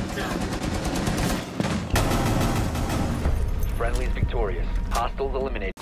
Friendly's victorious. Hostiles eliminated.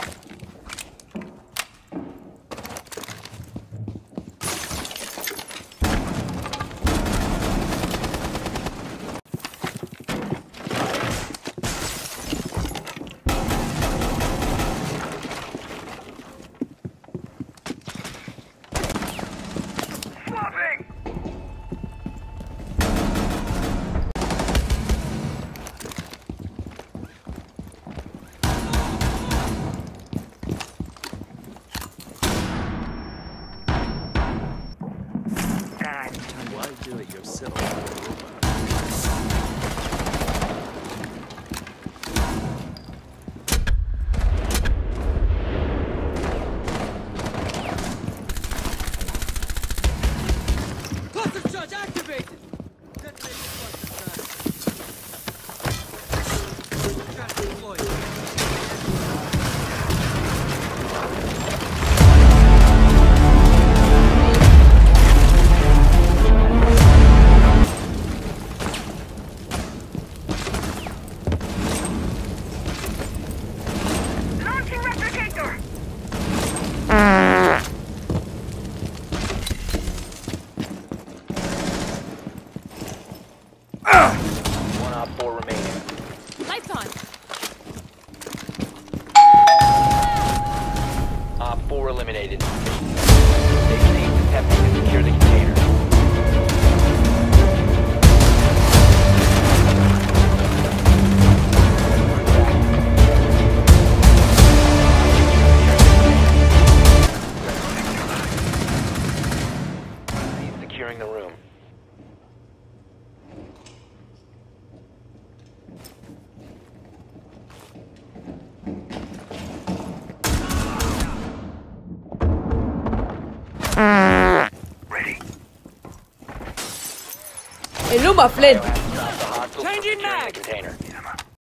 Why do it yourself? Cluster charge activated! Detonation cluster charge. Trap deployed. Launching replicator! One op 4 remaining. Lights on. Op 4 eliminated. They proceed attempting to secure the container. Proceed securing the room. Ready. Illuma, Flynn. Stop the hostiles from Changing securing mag. the container.